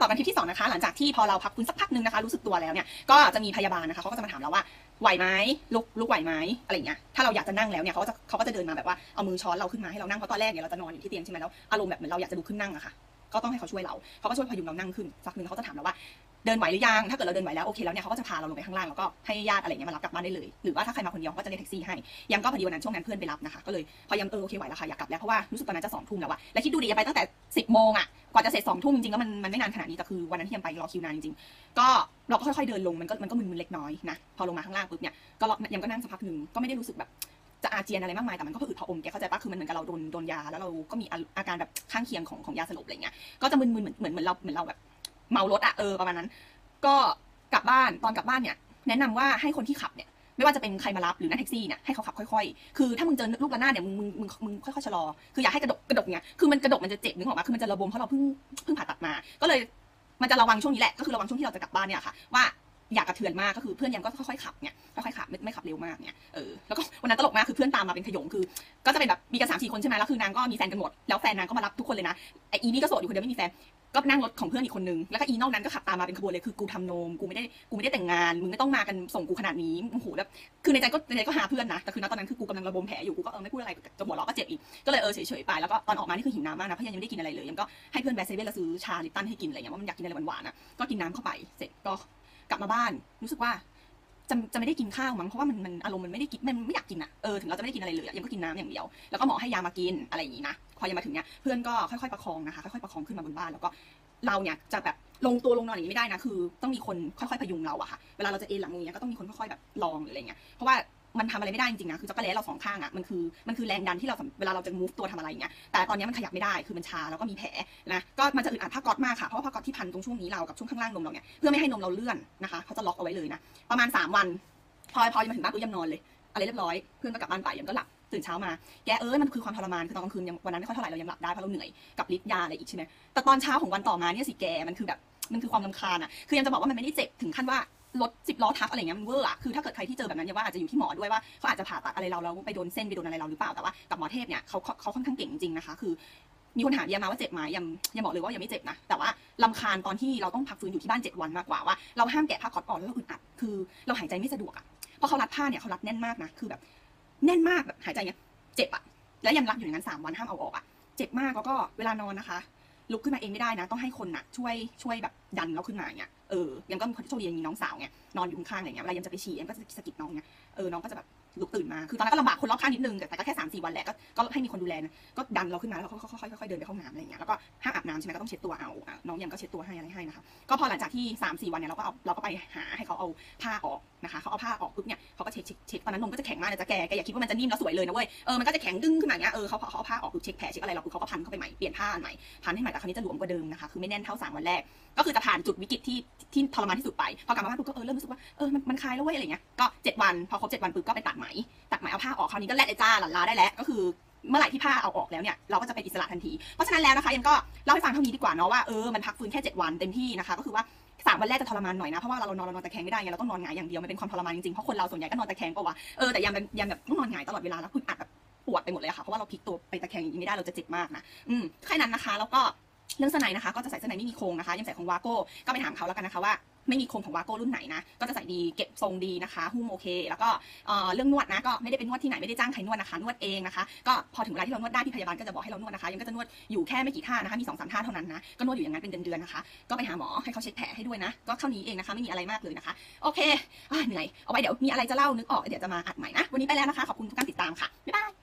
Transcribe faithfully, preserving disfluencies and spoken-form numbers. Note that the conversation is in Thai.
ต่อกันทริปที่สองนะคะหลังจากที่พอเราพักฟื้นสักพักนึงนะคะรู้สึกตัวแล้วเนี่ยก็จะมีพยาบาลนะคะเขาก็จะมาถามเราว่าไหวไหมลุกลุกไหวไหมอะไรเงี้ยถ้าเราอยากจะนั่งแล้วเนี่ยเขาก็จะเขาก็จะเดินมาแบบว่าเอามือช้อนเราขึ้นมาให้เรานั่งเพราะตอนแรกเนี่ยเราจะนอนอยู่ที่เตียงใช่ไหมแล้วอารมณ์แบบเหมือนเราอยากจะลุกขึ้นนั่งอะค่ะก็ต้องให้เขาช่วยเราเขาก็ช่วยพยุงเรานั่งขึ้นสักหนึ่งเขาจะถามเราว่าเดินไหวหรือยังถ้าเกิดเราเดินไหวแล้วโอเคแล้วเนี่ยเขาก็จะพาเราลงไปข้างล่างแล้วก็ให้ญาติอะไรเงี้ยมารับกลับบ้านได้เลยหรือว่าถ้าใครมาคนเดียวก็จะเรียกแท็กซี่ให้ยังก็พอดีวันนั้นช่วงนั้นเพื่อนไปรับนะคะก็เลยพอยังเออโอเคไหวแล้วค่ะอยากกลับแล้วเพราะว่ารู้สึกตอนนั้นจะสองทุ่มแล้วอะและคิดดูดิไปตั้งแต่สิบโมงอะกว่าจะเสร็จสองทุ่มจริงๆแล้วมันมันไม่นานขนาดนี้แต่คือวันนั้นที่ยังไปรอคิวนานจริงๆก็เราก็ค่อยๆเดินลงมันก็มันก็มึนๆเล็กน้อยนะพอลงมาข้างล่างปุ๊บเนี่ยก็ยังก็นั่งสักพักหนึ่งก็ไม่ได้รู้สึกแบบจะอาเจียนอะไรมากมายแต่มันก็ผะอืดผะอมแกเข้าใจปะคือมันเหมือนกับเราโดนโดนยาแล้วเราก็มีอาการแบบข้างเคียงของของยาสลบอะไรเงี้ยก็จะมึนๆเหมือนเหมือนเหมือนเราเหมือนเราแบบเมารถอะเออประมาณนั้นก็กลับบ้านตอนกลับบ้านเนี่ยแนะนำว่าให้คนที่ขับเนี่ยไม่ว่าจะเป็นใครมารับหรือนั่งแท็กซี่เนี่ยให้เขาขับค่อยๆคือถ้ามึงเจอลูกระนาดเนี่ยมึงมึงมึงมึงค่อยๆชะลอคืออย่าให้กระดกกระดกเนี่ยคือมันกระดกมันจะเจ็บนึกออกมาคือมันจะระบมเพราะเราเพิ่งเพิ่งผ่าตัดมาก็เลยมันจะระวังช่วงนี้แหละก็คือระวังช่วงที่เราจะกลับบ้านเนี่ยค่ะว่าอยากกระเทือนมากก็คือเพื่อนยังก็ค่อยๆขับเนี่ยค่อยๆขับไม่ไม่ขับเร็วมากเนี่ยเออแล้วก็วันนั้นตลกมากคือเพื่อนตามมาเป็นขยงคือก็จะเป็นแบบมีกันสามสี่คนใช่ไหมแล้วคือนางก็มีแฟนกันหมดแล้วแฟนนางก็มารับทุกคนเลยนะไออีนี่ก็โสดอยู่คนเดียวไม่มีแฟนก็นั่งรถของเพื่อนอีกคนนึงแล้วก็อีนอกนั้นก็ขับตามมาเป็นขบวนเลยคือกูทำนมกูไม่ได้กูไม่ได้แต่งงานมึงไม่ต้องมากันส่งกูขนาดนี้โอ้โหแล้วคือในใจก็ในใจก็หาเพื่อนนะแต่คือณตอนนั้นคือกูกำลังระบมแผลอยู่กูก็เออไม่พูดอะไรจะหัวเราะก็เจ็บอีกก็เลยเออเฉยๆไปแล้วก็ตอนออกมานี่คือหิวน้ำมากนะเพราะยังไม่ได้กินอะไรเลยยังก็ให้เพื่อนแวะเซเว่นแล้วซื้อชาลิปตันให้กินอะไรเงี้ยว่ามันอยากกินอะไรหวานๆนะก็กินน้ำเข้าไปเสร็จก็กลับมาบ้านรู้สึกว่าจะจะไม่ได้กินข้าวมั้งเพราะว่ามันมันอารมณ์มันไม่ได้กินมันไม่อยากกินอ่ะเออถึงเราจะไม่ได้กินอะไรเลยยังก็กินน้ำอย่างเดียวแล้วก็หมอให้ยามากินอะไรอย่างนี้นะพอยังมาถึงเนี้ยเพื่อนก็ค่อยๆประคองนะคะค่อยๆประคองขึ้นมาบนบ้านแล้วก็เราเนี่ยจะแบบลงตัวลงนอนอย่างนี้ไม่ได้นะคือต้องมีคนค่อยๆพยุงเราอะค่ะเวลาเราจะเอนหลังอย่างเงี้ยก็ต้องมีคนค่อยๆแบบลองหรืออะไรเงี้ยเพราะว่ามันทำอะไรไม่ได้จริงๆนะคือจักรแล้เราสองข้างอะมันคือมันคือแรงดันที่เราเวลาเราจะ move ตัวทำอะไรอย่างเงี้ยแต่ตอนนี้มันขยับไม่ได้คือมันชาแล้วก็มีแผลนะก็มันจะอึดอัดผ้าก๊อซมากค่ะเพราะว่าผ้าก๊อซที่พันตรงช่วงนี้เรากับช่วงข้างล่างนมเราเนี่ยเพื่อไม่ให้นมเราเลื่อนนะคะเขาจะล็อกเอาไว้เลยนะประมาณสามวันพอพอมาถึงบ้านปุ๊บยำนอนเลยอะไรเรียบร้อยเพื่อนก็กลับบ้านไปยำก็หลับตื่นเช้ามาแกเอ้ยมันคือความทรมานคือตอนกลางคืนยังวันนั้นไม่ค่อยเท่าไหร่เรายังหลับได้เพราะเราเหนื่อยกับฤทธิ์ยาอะไรอีกใช่ไหมแต่ตอนเช้าของวันต่อมาเนี่ยสิแกมันคือแบบมันคือความรำคาญอ่ะคือยังจะบอกว่ามันไม่ได้เจ็บถึงขั้นว่ารถสิบล้อทับอะไรเงี้ยมันเวอร์อ่ะคือถ้าเกิดใครที่เจอแบบนั้นยังว่าอาจจะอยู่ที่หมอด้วยว่าเขาอาจจะผ่าตัดอะไรเราแล้วไปโดนเส้นไปโดนอะไรเราหรือเปล่าแต่ว่ากับหมอเทพเนี่ยเขาเขาค่อนข้างเก่งจริงนะคะคือมีคนถามยามาว่าเจ็บไหมยังยังบอกเลยว่ายังไม่เจ็บนะแต่ว่าลำคาญตอนที่เราต้องพักฟื้นอยู่ที่บ้านเจ็ดวันมากกว่าว่าเราห้ามแกะผ้าก๊อซออกแล้วเราอึดอัดคือเราหายใจไม่สะดวกอ่ะเพราะเขารัดผ้าเนี่ยเขารัดแน่นมากนะคือแบบแน่นมากแบบหายใจเนี่ยเจ็บอ่ะแล้วยังรัดอยู่อย่างนั้นสามวันห้ามเอาออกอ่ะเจ็บมากแล้วก็เวลานอนนะคะลุกขึ้นมาเองไม่ได้นะต้องให้คนน่ะช่วยช่วยแบบดันเราขึ้นมาอย่างเงี้ยเออยังก็โชคดียังมีน้องสาวไงนอนอยู่ข้างๆอะไรเงี้ยเวลายังจะไปฉี่ยังก็จะสะกิดน้องเงี้ยเออน้องก็จะแบบลุกตื่นมาคือตอนนั้นก็ลำบากคนรอบข้างนิดนึงแต่ก็แค่สามสี่วันแหละก็ก็ให้มีคนดูแลนะก็ดันเราขึ้นมาแล้วค่อยๆค่อยๆเดินไปห้องน้ำอะไรเงี้ยแล้วก็ห้ามอาบน้ำใช่ไหมก็ต้องเช็ดตัวเอาน้องยังก็เช็ดตัวให้อะไรให้นะคะก็พอหลังจากที่สามสี่วันเนี่ยเราก็เอาเราก็ไปหาให้เขาเอาผ้าออกนะคะเขาเอาผ้าออกปุ๊บเนี่ยเขาก็เช็ดเช็ดตอนนั้นนมก็จะแข็งมากเลยจะแกแกอย่าคิดว่ามันจะนิ่มแล้วสวยเลยนะเว้ยเออมันก็จะแข็งดึงขึ้นมาอย่างเงี้ยเออเขาเขาเอาผ้าออกปุ๊บเช็คแผลเช็คอะไรเราปุ๊บเขาก็พันเข้าไปใหม่เปลี่ยนผ้าใหม่พันให้ใหม่แต่คราวนี้จะหลวมกว่าเดิมนะคะคือไม่แน่นเท่าสามวันแรกก็คือจะผ่านจุดวิกฤตที่ที่ทรมานที่สุดไปพอกลับมาบ้านปุ๊บก็เออเริ่มรู้สึกว่าเออมันมันคลายแล้วเว้ยอะไรเงี้ยก็เจ็ดวันพอครบเจ็ดวันปุ๊บก็ไปตัดไหมตัดไหมเอาผ้าออกคราวนี้ก็แลดไอ้จ้าหลั่นลาได้แล้วก็คือเมื่อไหร่ที่ผ้าเอาออกแล้วเนี่ยเราก็จะเป็นอิสระทันทีเพราะฉะนั้นแล้วนะคะยังก็เล่าให้ฟังเท่านี้ดีกว่าเนาะว่าเออมันพักฟื้นแค่เจ็ดวันเต็มที่นะคะก็คือว่าสามวันแรกจะทรมานหน่อยนะเพราะว่าเรานอนเรานอนตะแคงไม่ได้ไงเราต้องนอนหงายอย่างเดียวมันเป็นความทรมานจริงๆเพราะคนเราส่วนใหญ่ก็นอนตะแคงปะวะเออแต่ยังแบบยังแบบต้องนอนหงายตลอดเวลาแล้วคุณอัดแบบปวดไปหมดเลยค่ะเพราะว่าเราพลิกตัวไปตะแคงอย่างนี้ไม่ได้เราจะเจ็บมากนะอืมแค่นั้นนะคะแล้วก็เรื่องเสื้อในนะคะก็จะใส่เสื้อในไม่มีโครงนะคะยังใส่ของวาโก้ก็ไปถามเขาแล้วกันนะคะว่าไม่มีโครงของวาโก้รุ่นไหนนะก็จะใส่ดีเก็บทรงดีนะคะหุ้มโอเคแล้วก็เรื่องนวดนะก็ไม่ได้เป็นนวดที่ไหนไม่ได้จ้างใครนวดนะคะนวดเองนะคะก็พอถึงเวลาที่เรานวดได้พี่พยาบาลก็จะบอกให้เรานวดนะคะยังก็จะนวดอยู่แค่ไม่กี่ท่านะคะมีสองสามท่าเท่านั้นนะก็นวดอยู่อย่างนั้นเป็นเดือนๆนะคะก็ไปหาหมอให้เขาเช็ดแผลให้ด้วยนะก็เท่านี้เองนะคะไม่มีอะไรมากเลยนะคะโอเคเหนื่อยเอาไว้เดี๋ยวมีอะไรจะเล่านึกออกเดี๋ยวจะมาอัดใหม่นะวันนี้ไปแล้วนะคะขอบคุณทุกการติดตามค่ะบ๊ายบาย